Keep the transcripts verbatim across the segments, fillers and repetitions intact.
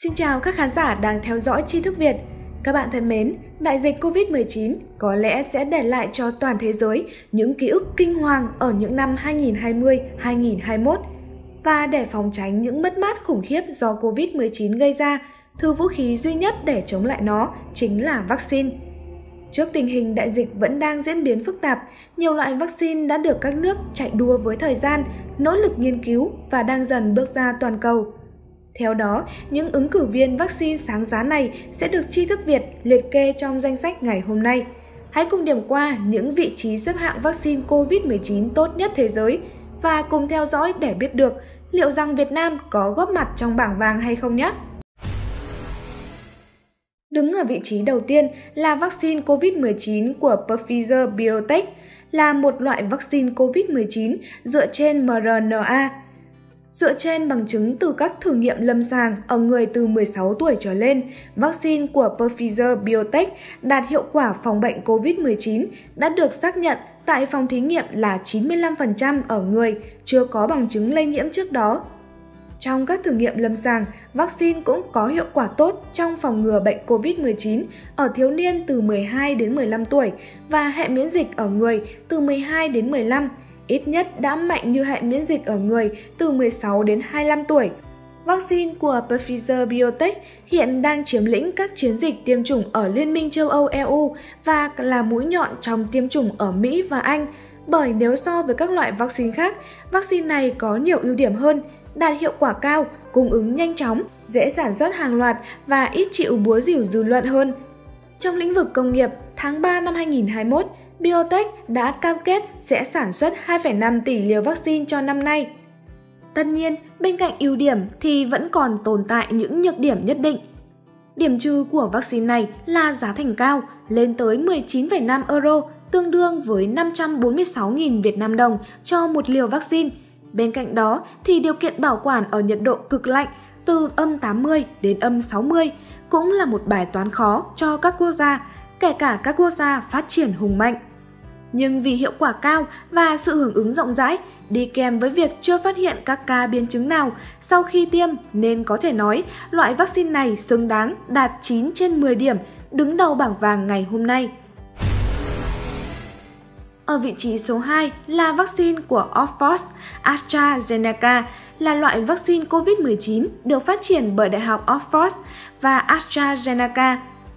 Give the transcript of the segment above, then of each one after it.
Xin chào các khán giả đang theo dõi Tri Thức Việt. Các bạn thân mến, đại dịch Covid mười chín có lẽ sẽ để lại cho toàn thế giới những ký ức kinh hoàng ở những năm hai nghìn không trăm hai mươi đến hai nghìn không trăm hai mươi mốt. Và để phòng tránh những mất mát khủng khiếp do Covid mười chín gây ra, thứ vũ khí duy nhất để chống lại nó chính là vaccine. Trước tình hình đại dịch vẫn đang diễn biến phức tạp, nhiều loại vaccine đã được các nước chạy đua với thời gian, nỗ lực nghiên cứu và đang dần bước ra toàn cầu. Theo đó, những ứng cử viên vaccine sáng giá này sẽ được Tri Thức Việt liệt kê trong danh sách ngày hôm nay. Hãy cùng điểm qua những vị trí xếp hạng vaccine Covid mười chín tốt nhất thế giới và cùng theo dõi để biết được liệu rằng Việt Nam có góp mặt trong bảng vàng hay không nhé! Đứng ở vị trí đầu tiên là vaccine Covid mười chín của Pfizer Biotech, là một loại vaccine Covid mười chín dựa trên mRNA. Dựa trên bằng chứng từ các thử nghiệm lâm sàng ở người từ mười sáu tuổi trở lên, vaccine của Pfizer Biotech đạt hiệu quả phòng bệnh Covid mười chín đã được xác nhận tại phòng thí nghiệm là chín mươi lăm phần trăm ở người chưa có bằng chứng lây nhiễm trước đó. Trong các thử nghiệm lâm sàng, vaccine cũng có hiệu quả tốt trong phòng ngừa bệnh Covid mười chín ở thiếu niên từ mười hai đến mười lăm tuổi và hệ miễn dịch ở người từ mười hai đến mười lăm, ít nhất đã mạnh như hệ miễn dịch ở người từ mười sáu đến hai mươi lăm tuổi. Vaccine của Pfizer Biotech hiện đang chiếm lĩnh các chiến dịch tiêm chủng ở Liên minh châu Âu E U và là mũi nhọn trong tiêm chủng ở Mỹ và Anh, bởi nếu so với các loại vaccine khác, vaccine này có nhiều ưu điểm hơn, đạt hiệu quả cao, cung ứng nhanh chóng, dễ sản xuất hàng loạt và ít chịu búa rìu dư luận hơn. Trong lĩnh vực công nghiệp, tháng ba năm hai nghìn không trăm hai mươi mốt, Biotech đã cam kết sẽ sản xuất hai phẩy năm tỷ liều vaccine cho năm nay. Tất nhiên, bên cạnh ưu điểm thì vẫn còn tồn tại những nhược điểm nhất định. Điểm trừ của vaccine này là giá thành cao, lên tới mười chín phẩy năm euro, tương đương với năm trăm bốn mươi sáu nghìn Việt Nam đồng cho một liều vaccine. Bên cạnh đó thì điều kiện bảo quản ở nhiệt độ cực lạnh từ âm tám mươi đến âm sáu mươi cũng là một bài toán khó cho các quốc gia, kể cả các quốc gia phát triển hùng mạnh. Nhưng vì hiệu quả cao và sự hưởng ứng rộng rãi, đi kèm với việc chưa phát hiện các ca biến chứng nào sau khi tiêm nên có thể nói loại vaccine này xứng đáng đạt chín trên mười điểm, đứng đầu bảng vàng ngày hôm nay. Ở vị trí số hai là vaccine của Oxford AstraZeneca, là loại vaccine Covid mười chín được phát triển bởi Đại học Oxford và AstraZeneca.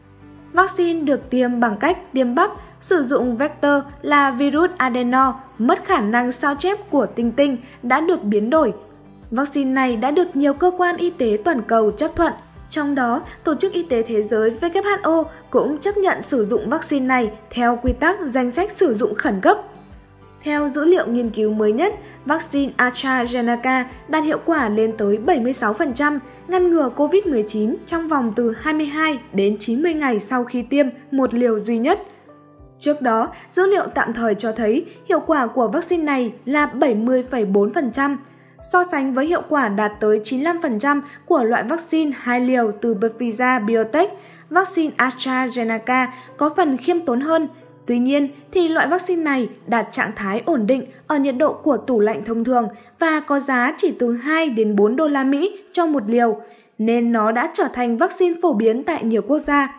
Vaccine được tiêm bằng cách tiêm bắp, sử dụng vector là virus adeno mất khả năng sao chép của tinh tinh đã được biến đổi. Vaccine này đã được nhiều cơ quan y tế toàn cầu chấp thuận, trong đó Tổ chức Y tế Thế giới W H O cũng chấp nhận sử dụng vaccine này theo quy tắc danh sách sử dụng khẩn cấp. Theo dữ liệu nghiên cứu mới nhất, vaccine AstraZeneca đạt hiệu quả lên tới bảy mươi sáu phần trăm ngăn ngừa Covid mười chín trong vòng từ hai mươi hai đến chín mươi ngày sau khi tiêm một liều duy nhất. Trước đó, dữ liệu tạm thời cho thấy hiệu quả của vaccine này là bảy mươi phẩy bốn phần trăm, so sánh với hiệu quả đạt tới chín mươi lăm phần trăm của loại vaccine hai liều từ Pfizer Biotech. Vaccine AstraZeneca có phần khiêm tốn hơn. Tuy nhiên, thì loại vaccine này đạt trạng thái ổn định ở nhiệt độ của tủ lạnh thông thường và có giá chỉ từ hai đến bốn đô la Mỹ cho một liều, nên nó đã trở thành vaccine phổ biến tại nhiều quốc gia.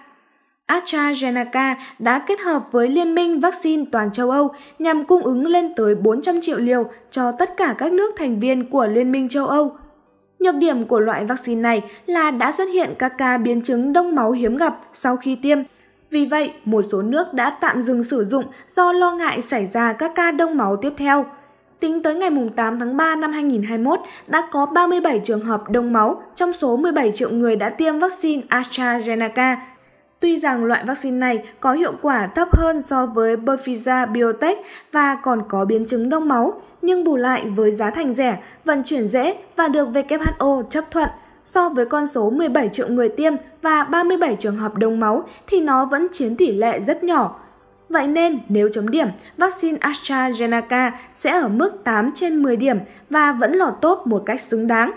AstraZeneca đã kết hợp với Liên minh vaccine toàn châu Âu nhằm cung ứng lên tới bốn trăm triệu liều cho tất cả các nước thành viên của Liên minh châu Âu. Nhược điểm của loại vaccine này là đã xuất hiện các ca biến chứng đông máu hiếm gặp sau khi tiêm. Vì vậy, một số nước đã tạm dừng sử dụng do lo ngại xảy ra các ca đông máu tiếp theo. Tính tới ngày tám tháng ba năm hai nghìn không trăm hai mươi mốt, đã có ba mươi bảy trường hợp đông máu trong số mười bảy triệu người đã tiêm vaccine AstraZeneca. Tuy rằng loại vaccine này có hiệu quả thấp hơn so với Pfizer Biotech và còn có biến chứng đông máu, nhưng bù lại với giá thành rẻ, vận chuyển dễ và được W H O chấp thuận, so với con số mười bảy triệu người tiêm và ba mươi bảy trường hợp đông máu thì nó vẫn chiếm tỷ lệ rất nhỏ. Vậy nên nếu chấm điểm, vaccine AstraZeneca sẽ ở mức tám trên mười điểm và vẫn lọt top một cách xứng đáng.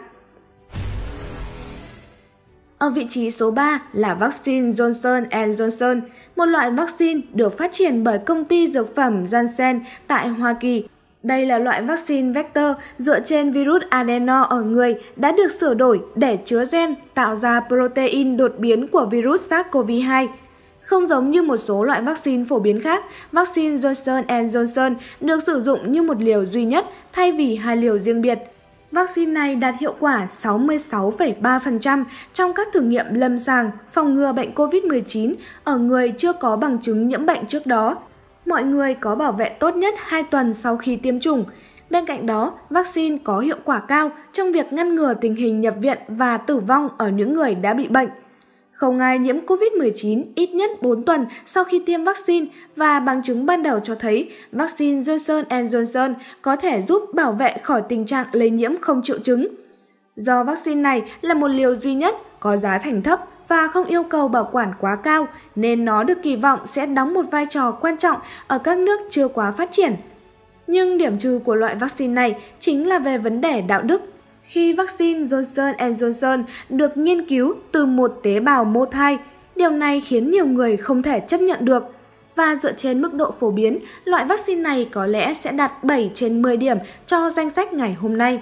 Ở vị trí số ba là vaccine Johnson and Johnson, một loại vaccine được phát triển bởi công ty dược phẩm Janssen tại Hoa Kỳ. Đây là loại vaccine vector dựa trên virus adeno ở người đã được sửa đổi để chứa gen tạo ra protein đột biến của virus SARS-xê o vê hai. Không giống như một số loại vaccine phổ biến khác, vaccine Johnson and Johnson được sử dụng như một liều duy nhất thay vì hai liều riêng biệt. Vaccine này đạt hiệu quả sáu mươi sáu phẩy ba phần trăm trong các thử nghiệm lâm sàng phòng ngừa bệnh Covid mười chín ở người chưa có bằng chứng nhiễm bệnh trước đó. Mọi người có bảo vệ tốt nhất hai tuần sau khi tiêm chủng. Bên cạnh đó, vaccine có hiệu quả cao trong việc ngăn ngừa tình hình nhập viện và tử vong ở những người đã bị bệnh. Không ai nhiễm Covid mười chín ít nhất bốn tuần sau khi tiêm vaccine và bằng chứng ban đầu cho thấy vaccine Johnson and Johnson có thể giúp bảo vệ khỏi tình trạng lây nhiễm không triệu chứng. Do vaccine này là một liều duy nhất, có giá thành thấp và không yêu cầu bảo quản quá cao nên nó được kỳ vọng sẽ đóng một vai trò quan trọng ở các nước chưa quá phát triển. Nhưng điểm trừ của loại vaccine này chính là về vấn đề đạo đức. Khi vaccine Johnson and Johnson được nghiên cứu từ một tế bào mô thai, điều này khiến nhiều người không thể chấp nhận được. Và dựa trên mức độ phổ biến, loại vaccine này có lẽ sẽ đạt bảy trên mười điểm cho danh sách ngày hôm nay.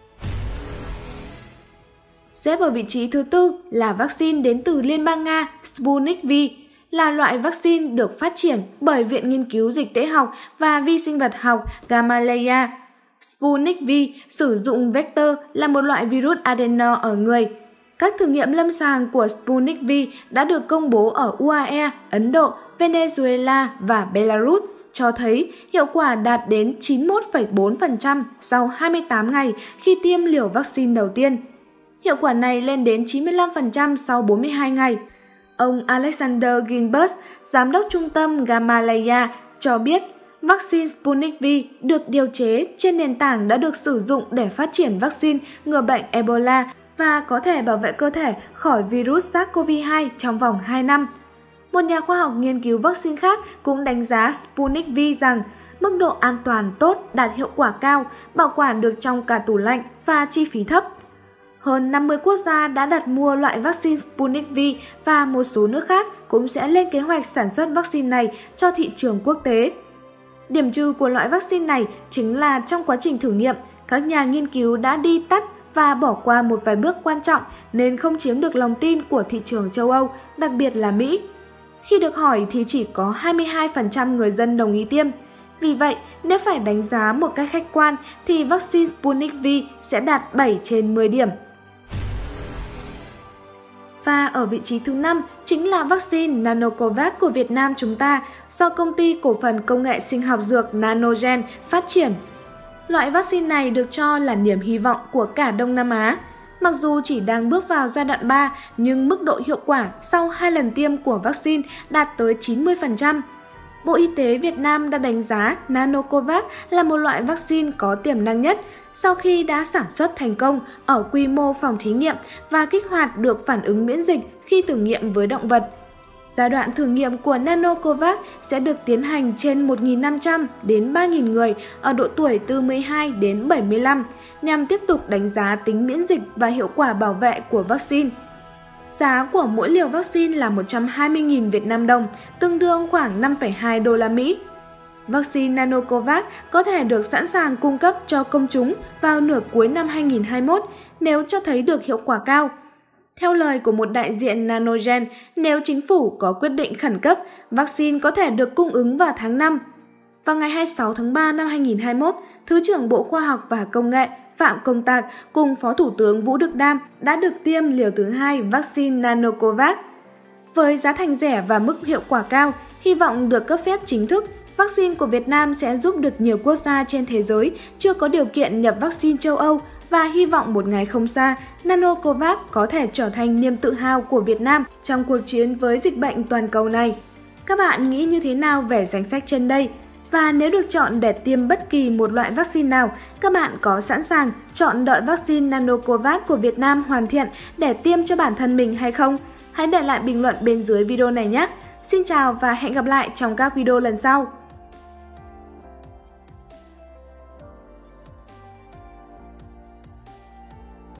Xếp ở vị trí thứ tư là vaccine đến từ Liên bang Nga Sputnik V, là loại vaccine được phát triển bởi Viện Nghiên cứu Dịch tễ học và Vi sinh vật học Gamaleya. Sputnik V sử dụng vector là một loại virus adeno ở người. Các thử nghiệm lâm sàng của Sputnik V đã được công bố ở u a e, Ấn Độ, Venezuela và Belarus, cho thấy hiệu quả đạt đến chín mươi mốt phẩy bốn phần trăm sau hai mươi tám ngày khi tiêm liều vaccine đầu tiên. Hiệu quả này lên đến chín mươi lăm phần trăm sau bốn mươi hai ngày. Ông Alexander Gilbert, giám đốc trung tâm Gamaleya, cho biết vaccine Sputnik V được điều chế trên nền tảng đã được sử dụng để phát triển vaccine ngừa bệnh Ebola và có thể bảo vệ cơ thể khỏi virus SARS-xê o vê hai trong vòng hai năm. Một nhà khoa học nghiên cứu vaccine khác cũng đánh giá Sputnik V rằng mức độ an toàn tốt, đạt hiệu quả cao, bảo quản được trong cả tủ lạnh và chi phí thấp. Hơn năm mươi quốc gia đã đặt mua loại vaccine Sputnik V và một số nước khác cũng sẽ lên kế hoạch sản xuất vaccine này cho thị trường quốc tế. Điểm trừ của loại vaccine này chính là trong quá trình thử nghiệm, các nhà nghiên cứu đã đi tắt và bỏ qua một vài bước quan trọng nên không chiếm được lòng tin của thị trường châu Âu, đặc biệt là Mỹ. Khi được hỏi thì chỉ có hai mươi hai phần trăm người dân đồng ý tiêm. Vì vậy, nếu phải đánh giá một cách khách quan thì vaccine Sputnik V sẽ đạt bảy trên mười điểm. Và ở vị trí thứ năm chính là vaccine Nanocovax của Việt Nam chúng ta do công ty cổ phần công nghệ sinh học dược Nanogen phát triển. Loại vaccine này được cho là niềm hy vọng của cả Đông Nam Á. Mặc dù chỉ đang bước vào giai đoạn ba, nhưng mức độ hiệu quả sau hai lần tiêm của vaccine đạt tới chín mươi phần trăm. Bộ Y tế Việt Nam đã đánh giá Nanocovax là một loại vaccine có tiềm năng nhất sau khi đã sản xuất thành công ở quy mô phòng thí nghiệm và kích hoạt được phản ứng miễn dịch khi thử nghiệm với động vật. Giai đoạn thử nghiệm của Nanocovax sẽ được tiến hành trên một nghìn năm trăm đến ba nghìn người ở độ tuổi từ mười hai đến bảy mươi lăm nhằm tiếp tục đánh giá tính miễn dịch và hiệu quả bảo vệ của vaccine. Giá của mỗi liều vaccine là một trăm hai mươi nghìn Việt Nam đồng, tương đương khoảng năm phẩy hai đô la Mỹ. Vaccine Nanocovax có thể được sẵn sàng cung cấp cho công chúng vào nửa cuối năm hai nghìn không trăm hai mươi mốt nếu cho thấy được hiệu quả cao. Theo lời của một đại diện Nanogen, nếu chính phủ có quyết định khẩn cấp, vaccine có thể được cung ứng vào tháng năm. Vào ngày hai mươi sáu tháng ba năm hai nghìn không trăm hai mươi mốt, Thứ trưởng Bộ Khoa học và Công nghệ Phạm Công Tạc cùng Phó Thủ tướng Vũ Đức Đam đã được tiêm liều thứ hai vaccine Nanocovax. Với giá thành rẻ và mức hiệu quả cao, hy vọng được cấp phép chính thức, vaccine của Việt Nam sẽ giúp được nhiều quốc gia trên thế giới chưa có điều kiện nhập vaccine châu Âu và hy vọng một ngày không xa, Nanocovax có thể trở thành niềm tự hào của Việt Nam trong cuộc chiến với dịch bệnh toàn cầu này. Các bạn nghĩ như thế nào về danh sách trên đây? Và nếu được chọn để tiêm bất kỳ một loại vaccine nào, các bạn có sẵn sàng chọn đợi vaccine Nanocovax của Việt Nam hoàn thiện để tiêm cho bản thân mình hay không? Hãy để lại bình luận bên dưới video này nhé! Xin chào và hẹn gặp lại trong các video lần sau!